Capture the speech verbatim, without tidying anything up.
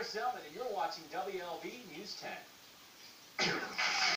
Zelman, and you're watching W A L B News ten.